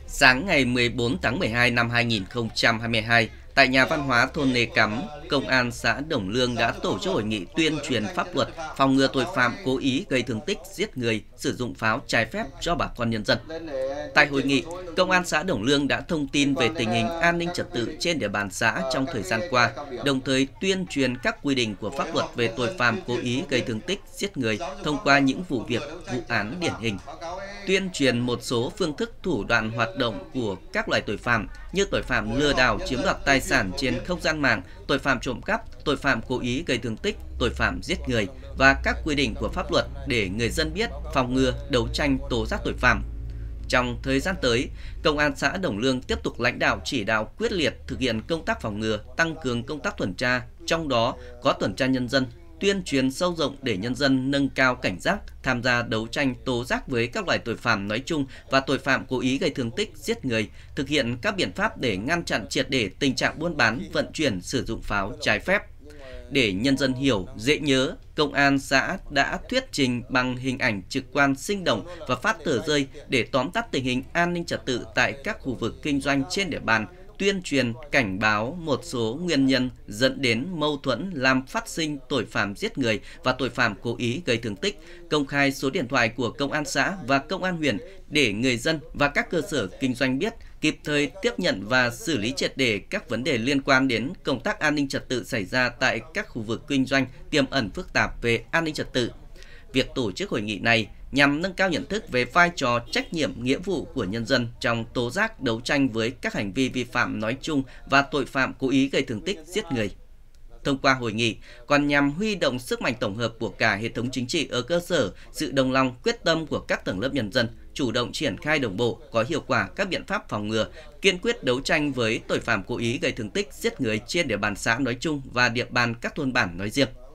Sáng ngày 14 tháng 12 năm 2022, tại Nhà văn hóa thôn Nê Cắm, Công an xã Đồng Lương đã tổ chức hội nghị tuyên truyền pháp luật phòng ngừa tội phạm cố ý gây thương tích, giết người, sử dụng pháo trái phép cho bà con nhân dân. Tại hội nghị, Công an xã Đồng Lương đã thông tin về tình hình an ninh trật tự trên địa bàn xã trong thời gian qua, đồng thời tuyên truyền các quy định của pháp luật về tội phạm cố ý gây thương tích, giết người thông qua những vụ việc, vụ án điển hình. Tuyên truyền một số phương thức thủ đoạn hoạt động của các loại tội phạm như tội phạm lừa đảo chiếm đoạt tài sản trên không gian mạng, tội phạm trộm cắp, tội phạm cố ý gây thương tích, tội phạm giết người và các quy định của pháp luật để người dân biết, phòng ngừa, đấu tranh tố giác tội phạm. Trong thời gian tới, Công an xã Đồng Lương tiếp tục lãnh đạo chỉ đạo quyết liệt thực hiện công tác phòng ngừa, tăng cường công tác tuần tra, trong đó có tuần tra nhân dân, tuyên truyền sâu rộng để nhân dân nâng cao cảnh giác, tham gia đấu tranh tố giác với các loại tội phạm nói chung và tội phạm cố ý gây thương tích, giết người, thực hiện các biện pháp để ngăn chặn triệt để tình trạng buôn bán, vận chuyển, sử dụng pháo trái phép. Để nhân dân hiểu, dễ nhớ, Công an xã đã thuyết trình bằng hình ảnh trực quan sinh động và phát tờ rơi để tóm tắt tình hình an ninh trật tự tại các khu vực kinh doanh trên địa bàn, tuyên truyền, cảnh báo một số nguyên nhân dẫn đến mâu thuẫn làm phát sinh tội phạm giết người và tội phạm cố ý gây thương tích, công khai số điện thoại của Công an xã và Công an huyện để người dân và các cơ sở kinh doanh biết, kịp thời tiếp nhận và xử lý triệt để các vấn đề liên quan đến công tác an ninh trật tự xảy ra tại các khu vực kinh doanh tiềm ẩn phức tạp về an ninh trật tự. Việc tổ chức hội nghị này nhằm nâng cao nhận thức về vai trò, trách nhiệm, nghĩa vụ của nhân dân trong tố giác đấu tranh với các hành vi vi phạm nói chung và tội phạm cố ý gây thương tích, giết người. Thông qua hội nghị còn nhằm huy động sức mạnh tổng hợp của cả hệ thống chính trị ở cơ sở, sự đồng lòng, quyết tâm của các tầng lớp nhân dân, chủ động triển khai đồng bộ, có hiệu quả các biện pháp phòng ngừa, kiên quyết đấu tranh với tội phạm cố ý gây thương tích, giết người trên địa bàn xã nói chung và địa bàn các thôn bản nói riêng.